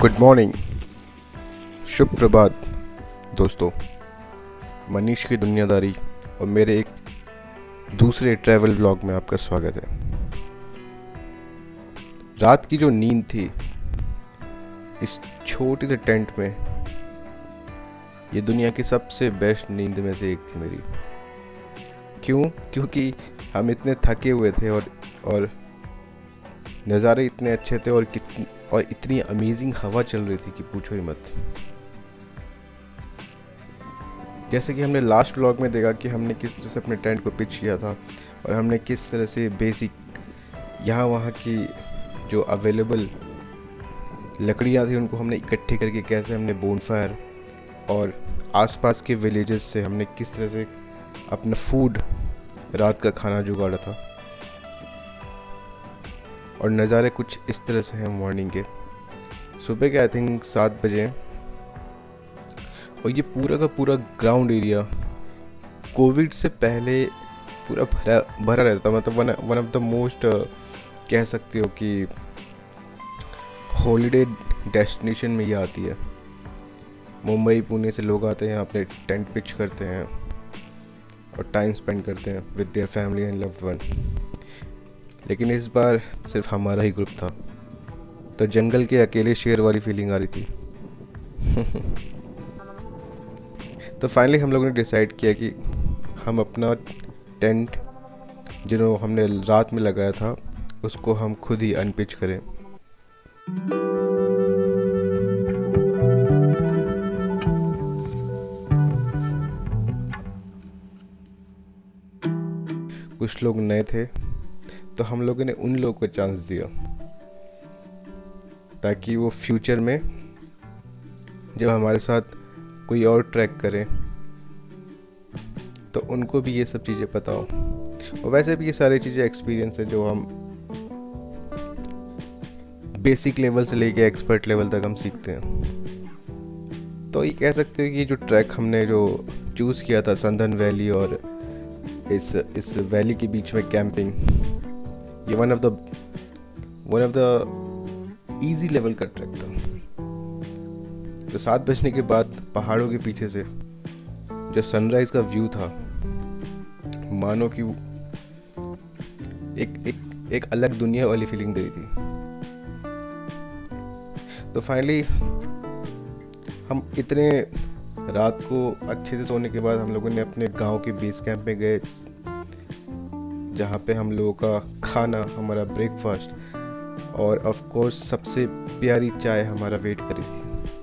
Good morning, शुभ प्रभात दोस्तों। मनीष की दुनियादारी और मेरे एक दूसरे ट्रैवल व्लॉग में आपका स्वागत है। रात की जो नींद थी इस छोटे से टेंट में, ये दुनिया की सबसे बेस्ट नींद में से एक थी मेरी। क्योंकि हम इतने थके हुए थे और नज़ारे इतने अच्छे थे और इतनी अमेजिंग हवा चल रही थी कि पूछो ही मत। जैसे कि हमने लास्ट व्लॉग में देखा कि हमने किस तरह से अपने टेंट को पिच किया था और हमने किस तरह से बेसिक यहाँ वहाँ की जो अवेलेबल लकड़ियाँ थी उनको हमने इकट्ठी करके कैसे हमने बोनफायर और आसपास के विलेजेस से हमने किस तरह से अपना फूड, रात का खाना जुगाड़ा था। और नज़ारे कुछ इस तरह से हैं मॉर्निंग के। सुबह के आई थिंक 7 बजे और ये पूरा का पूरा ग्राउंड एरिया कोविड से पहले पूरा भरा रहता था। मतलब वन ऑफ द मोस्ट कह सकते हो कि हॉलीडे डेस्टिनेशन में ये आती है। मुंबई पुणे से लोग आते हैं, अपने टेंट पिच करते हैं और टाइम स्पेंड करते हैं with their family and loved one. लेकिन इस बार सिर्फ हमारा ही ग्रुप था, तो जंगल के अकेले शेर वाली फीलिंग आ रही थी। तो फाइनली हम लोगों ने डिसाइड किया कि हम अपना टेंट जो हमने रात में लगाया था उसको हम खुद ही अनपिच करें। कुछ लोग नए थे तो हम लोगों ने उन लोगों को चांस दिया ताकि वो फ्यूचर में जब हमारे साथ कोई और ट्रैक करें तो उनको भी ये सब चीज़ें पता हो। और वैसे भी ये सारी चीज़ें एक्सपीरियंस है जो हम बेसिक लेवल से लेके एक्सपर्ट लेवल तक हम सीखते हैं। तो ये कह सकते हो कि जो ट्रैक हमने जो चूज़ किया था संदन वैली और इस वैली के बीच में कैंपिंग, ये one of the easy level का ट्रैक था। तो 7 बजने के बाद पहाड़ों के पीछे से जो सनराइज का व्यू था, मानो कि एक अलग दुनिया वाली फीलिंग दे रही थी। तो फाइनली हम इतने रात को अच्छे से सोने के बाद हम लोगों ने अपने गांव के बेस कैंप में गए, जहाँ पे हम लोगों का खाना, हमारा ब्रेकफास्ट और ऑफ कोर्स सबसे प्यारी चाय हमारा वेट करी थी।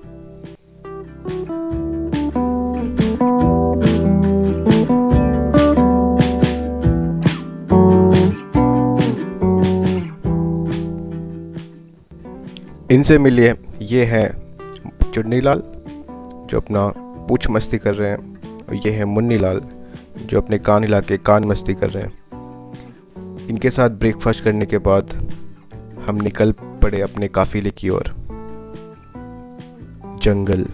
इनसे मिलिए, ये हैं चुन्नीलाल जो अपना पूछ मस्ती कर रहे हैं और ये है मुन्नीलाल जो अपने कान हिला के कान मस्ती कर रहे हैं। इनके साथ ब्रेकफास्ट करने के बाद हम निकल पड़े अपने काफिले की ओर। जंगल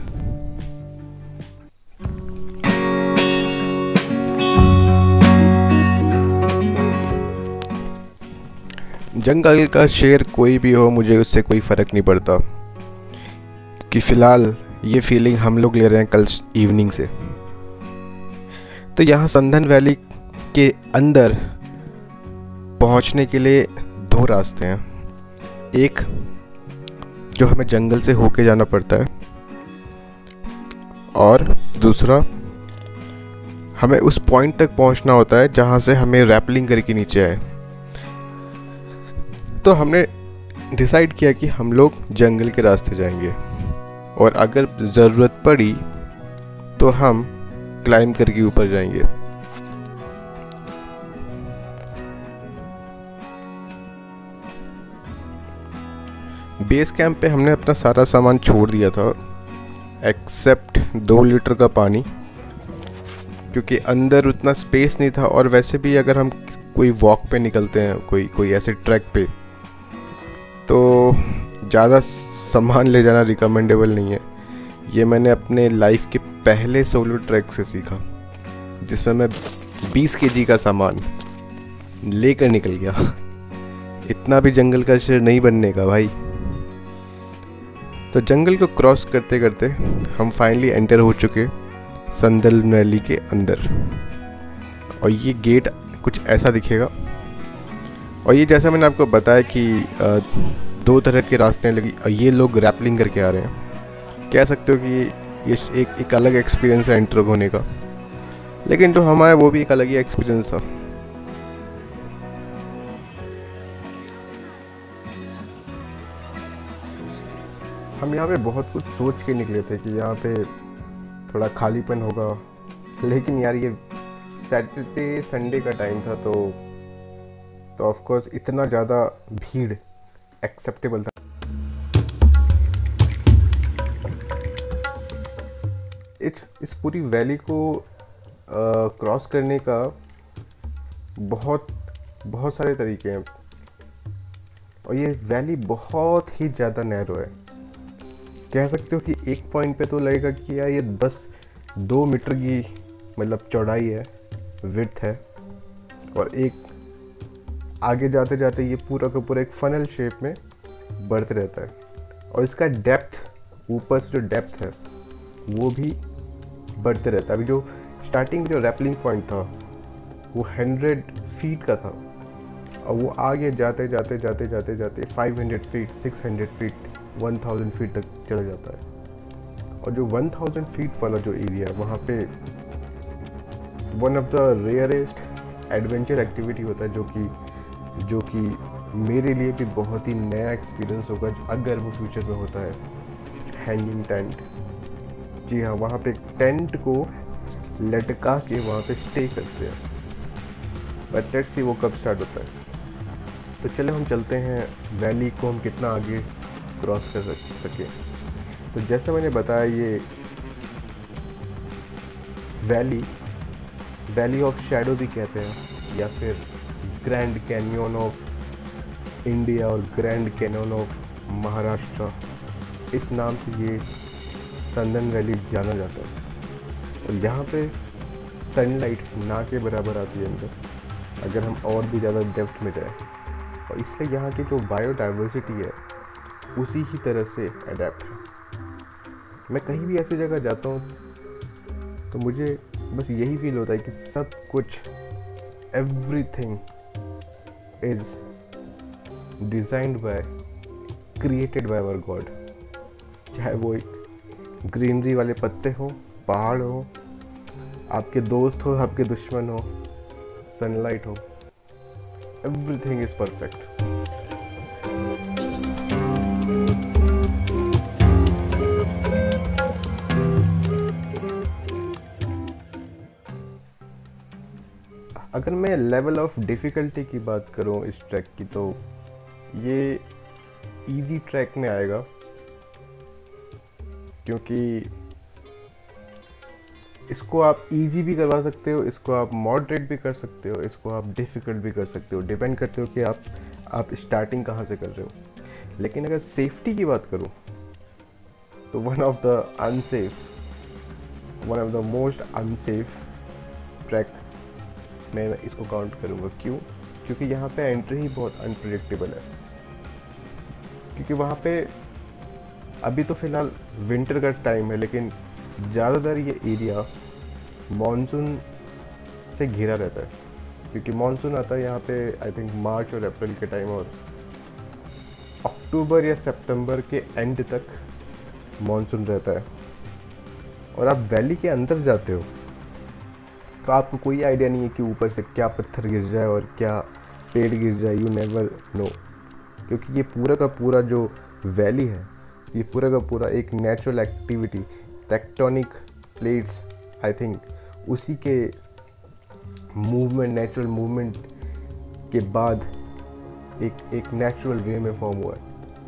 जंगल का शेर कोई भी हो, मुझे उससे कोई फ़र्क नहीं पड़ता कि फ़िलहाल ये फीलिंग हम लोग ले रहे हैं कल इवनिंग से। तो यहाँ संदन वैली के अंदर पहुँचने के लिए 2 रास्ते हैं। एक जो हमें जंगल से होके जाना पड़ता है और दूसरा हमें उस पॉइंट तक पहुँचना होता है जहाँ से हमें रैपलिंग करके नीचे आए। तो हमने डिसाइड किया कि हम लोग जंगल के रास्ते जाएंगे और अगर ज़रूरत पड़ी तो हम क्लाइंब करके ऊपर जाएंगे। बेस कैंप पे हमने अपना सारा सामान छोड़ दिया था एक्सेप्ट 2 लीटर का पानी, क्योंकि अंदर उतना स्पेस नहीं था। और वैसे भी अगर हम कोई वॉक पे निकलते हैं, कोई ऐसे ट्रैक पे, तो ज़्यादा सामान ले जाना रिकमेंडेबल नहीं है। ये मैंने अपने लाइफ के पहले सोलो ट्रैक से सीखा जिसमें मैं 20 kg का सामान लेकर निकल गया। इतना भी जंगल का शेर नहीं बनने का भाई। तो जंगल को क्रॉस करते करते हम फाइनली एंटर हो चुके संदल वैली के अंदर। और ये गेट कुछ ऐसा दिखेगा। और ये जैसा मैंने आपको बताया कि 2 तरह के रास्ते हैं, लेकिन ये लोग रैपलिंग करके आ रहे हैं। कह सकते हो कि ये एक अलग एक्सपीरियंस है एंटर होने का, लेकिन जो हमारा वो भी एक अलग ही एक्सपीरियंस था। हम यहाँ पे बहुत कुछ सोच के निकले थे कि यहाँ पे थोड़ा खालीपन होगा, लेकिन यार ये सैटरडे संडे का टाइम था, तो ऑफ कोर्स इतना ज़्यादा भीड़ एक्सेप्टेबल था। इस पूरी वैली को क्रॉस करने का बहुत सारे तरीके हैं, और ये वैली बहुत ही ज़्यादा नैरो है। कह सकते हो कि एक पॉइंट पे तो लगेगा कि यार ये बस 2 मीटर की मतलब चौड़ाई है, विड्थ है, और एक आगे जाते जाते ये पूरा का पूरा एक फनल शेप में बढ़ते रहता है। और इसका डेप्थ, ऊपर से जो डेप्थ है वो भी बढ़ते रहता है। अभी जो स्टार्टिंग में जो रैपलिंग पॉइंट था वो 100 फीट का था, और वो आगे जाते जाते जाते जाते जाते 500 फीट, 600 फीट, 1000 फीट तक चला जाता है। और जो 1000 फीट वाला जो एरिया है वहाँ पे one of the rarest adventure activity होता है, जो कि मेरे लिए भी बहुत ही नया एक्सपीरियंस होगा अगर वो फ्यूचर में होता है। हैंगिंग टेंट, जी हाँ, वहाँ पे टेंट को लटका के वहाँ पे स्टे करते हैं। बट लेट्स सी वो कब स्टार्ट होता है। तो चले हम चलते हैं वैली को हम कितना आगे क्रॉस कर सके। तो जैसे मैंने बताया, ये वैली ऑफ शैडो भी कहते हैं, या फिर ग्रैंड कैनियन ऑफ इंडिया और ग्रैंड कैनियन ऑफ महाराष्ट्र, इस नाम से ये संदन वैली जाना जाता है। और यहाँ पे सनलाइट ना के बराबर आती है अंदर, अगर हम और भी ज़्यादा डेप्थ में जाए। और इसलिए यहाँ की जो बायोडाइवर्सिटी है उसी ही तरह से अडेप्ट है। मैं कहीं भी ऐसी जगह जाता हूँ तो मुझे बस यही फील होता है कि सब कुछ, everything is designed by, created by our God. चाहे वो एक ग्रीनरी वाले पत्ते हो, पहाड़ हो, आपके दोस्त हो, आपके दुश्मन हो, सनलाइट हो, एवरीथिंग इज परफेक्ट। अगर मैं लेवल ऑफ डिफ़िकल्टी की बात करूं इस ट्रैक की, तो ये इजी ट्रैक में आएगा, क्योंकि इसको आप इजी भी करवा सकते हो, इसको आप मॉडरेट भी कर सकते हो, इसको आप डिफ़िकल्ट भी कर सकते हो, डिपेंड करते हो कि आप स्टार्टिंग कहाँ से कर रहे हो। लेकिन अगर सेफ्टी की बात करूँ तो one of the most unsafe track मैं इसको काउंट करूँगा। क्यों? क्योंकि यहाँ पे एंट्री ही बहुत अनप्रेडिक्टेबल है। क्योंकि वहाँ पे अभी तो फ़िलहाल विंटर का टाइम है, लेकिन ज़्यादातर ये एरिया मॉनसून से घिरा रहता है, क्योंकि मॉनसून आता है यहाँ पे आई थिंक मार्च और अप्रैल के टाइम, और अक्टूबर या सितंबर के एंड तक मॉनसून रहता है। और आप वैली के अंदर जाते हो तो आपको कोई आइडिया नहीं है कि ऊपर से क्या पत्थर गिर जाए और क्या पेड़ गिर जाए, यू नेवर नो। क्योंकि ये पूरा का पूरा जो वैली है, ये पूरा का पूरा एक natural activity, tectonic plates, I think उसी के मूवमेंट, नेचुरल मूवमेंट के बाद एक नेचुरल वे में फॉर्म हुआ है।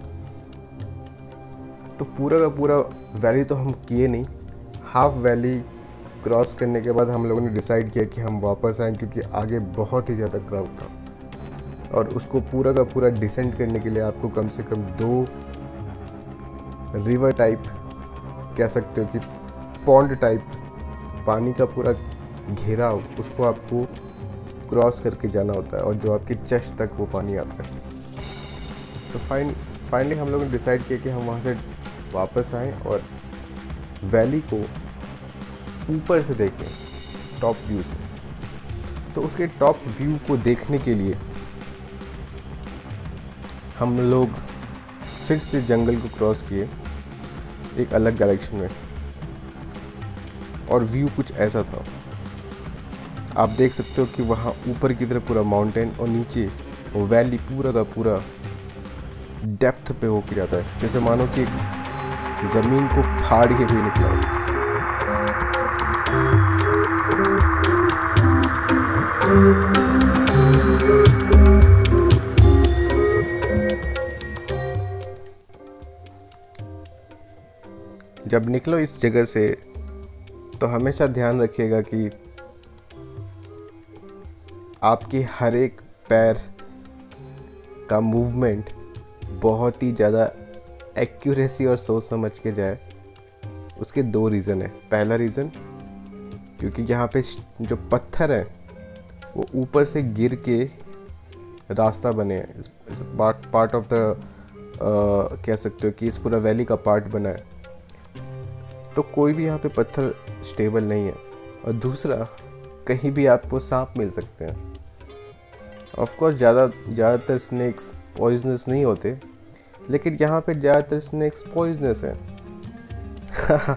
तो पूरा का पूरा वैली तो हम किए नहीं, हाफ वैली क्रॉस करने के बाद हम लोगों ने डिसाइड किया कि हम वापस आएँ, क्योंकि आगे बहुत ही ज़्यादा क्राउड था। और उसको पूरा का पूरा डिसेंड करने के लिए आपको कम से कम 2 रिवर टाइप, कह सकते हो कि पॉन्ड टाइप, पानी का पूरा घेराव, उसको आपको क्रॉस करके जाना होता है, और जो आपकी चेस्ट तक वो पानी आता है। तो फाइनली हम लोगों ने डिसाइड किया कि हम वहाँ से वापस आएं और वैली को ऊपर से देखें, टॉप व्यू से। तो उसके टॉप व्यू को देखने के लिए हम लोग फिर से जंगल को क्रॉस किए एक अलग डायरेक्शन में, और व्यू कुछ ऐसा था। आप देख सकते हो कि वहाँ ऊपर की तरफ पूरा माउंटेन और नीचे वो वैली पूरा का पूरा डेप्थ पे होके जाता है, जैसे मानो कि ज़मीन को फाड़ के कोई निकला हो। जब निकलो इस जगह से तो हमेशा ध्यान रखिएगा कि आपके हर एक पैर का मूवमेंट बहुत ही ज़्यादा एक्यूरेसी और सोच समझ के जाए। उसके दो रीज़न है। पहला रीज़न, क्योंकि यहाँ पे जो पत्थर है वो ऊपर से गिर के रास्ता बने हैं, पार्ट ऑफ द कह सकते हो कि इस पूरा वैली का पार्ट बना है, तो कोई भी यहाँ पे पत्थर स्टेबल नहीं है। और दूसरा, कहीं भी आपको सांप मिल सकते हैं। ऑफ कोर्स ज़्यादातर स्नेक्स पॉइजनस नहीं होते, लेकिन यहाँ पे ज़्यादातर स्नेक्स पॉइजनस हैं।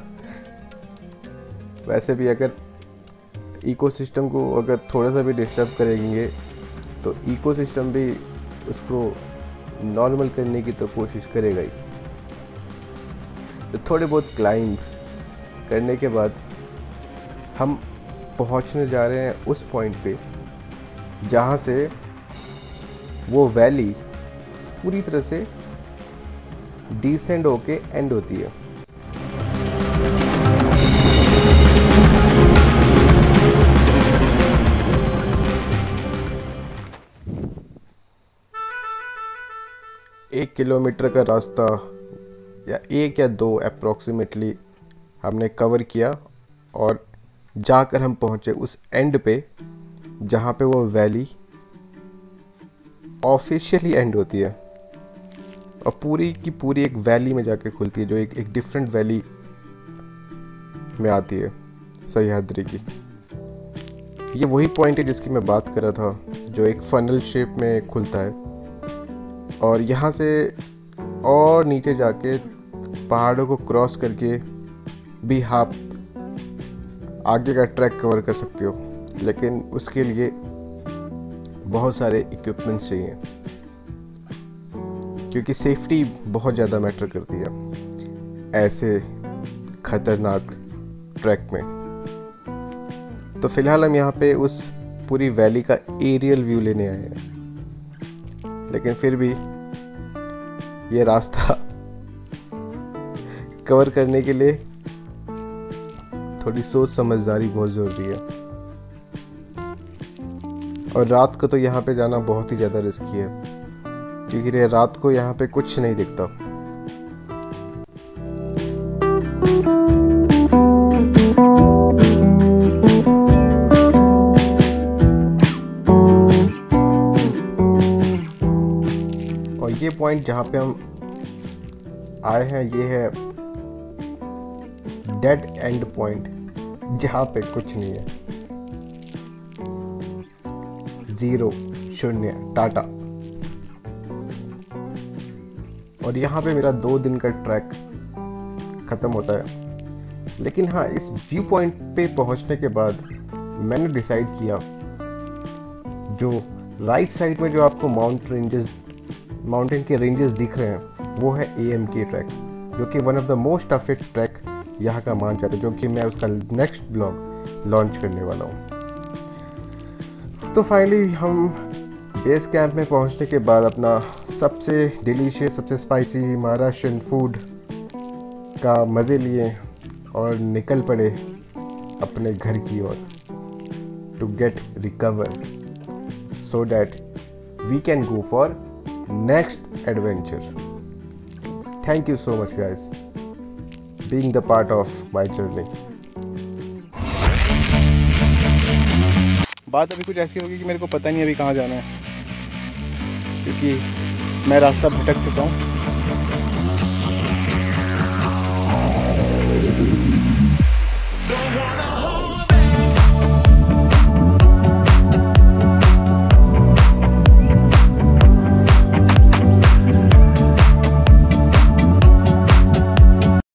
वैसे भी अगर इकोसिस्टम को अगर थोड़ा सा भी डिस्टर्ब करेंगे तो इकोसिस्टम भी उसको नॉर्मल करने की तो कोशिश करेगा ही। तो थोड़े बहुत क्लाइंब करने के बाद हम पहुंचने जा रहे हैं उस पॉइंट पे जहां से वो वैली पूरी तरह से डिसेंड होके एंड होती है। एक किलोमीटर का रास्ता या 1 या 2 अप्रॉक्सीमेटली हमने कवर किया और जाकर हम पहुंचे उस एंड पे जहाँ पे वो वैली ऑफिशियली एंड होती है और पूरी की पूरी एक वैली में जाके खुलती है, जो एक डिफरेंट वैली में आती है, सह्याद्री की। ये वही पॉइंट है जिसकी मैं बात कर रहा था, जो एक फनल शेप में खुलता है और यहाँ से और नीचे जाके पहाड़ों को क्रॉस करके भी आप आगे का ट्रैक कवर कर सकते हो, लेकिन उसके लिए बहुत सारे इक्विपमेंट्स चाहिए, क्योंकि सेफ्टी बहुत ज़्यादा मैटर करती है ऐसे खतरनाक ट्रैक में। तो फिलहाल हम यहाँ पे उस पूरी वैली का एरियल व्यू लेने आए हैं, लेकिन फिर भी ये रास्ता कवर करने के लिए थोड़ी सोच समझदारी बहुत ज़रूरी है। और रात को तो यहाँ पे जाना बहुत ही ज़्यादा रिस्की है, क्योंकि रात को यहाँ पे कुछ नहीं दिखता। और ये पॉइंट जहाँ पे हम आए हैं, ये है डेड एंड पॉइंट, जहाँ पे कुछ नहीं है, 0 शून्य टाटा। और यहाँ पे मेरा 2 दिन का ट्रैक ख़त्म होता है। लेकिन हाँ, इस व्यू पॉइंट पे पहुँचने के बाद मैंने डिसाइड किया, जो राइट साइड में जो आपको माउंटेन के रेंजेस दिख रहे हैं, वो है AMK ट्रैक, जो कि one of the most toughest track यहाँ का मान जाता है, जो कि मैं उसका नेक्स्ट ब्लॉग लॉन्च करने वाला हूँ। तो फाइनली हम बेस कैंप में पहुँचने के बाद अपना सबसे डिलीशियस, सबसे स्पाइसी महाराष्ट्रियन फूड का मज़े लिए और निकल पड़े अपने घर की ओर, to get recover, so that we can go for next adventure. Thank you so much guys being the part of my journey. बात अभी कुछ ऐसी होगी कि मेरे को पता नहीं अभी कहाँ जाना है, क्योंकि मैं रास्ता भटक चुका हूँ।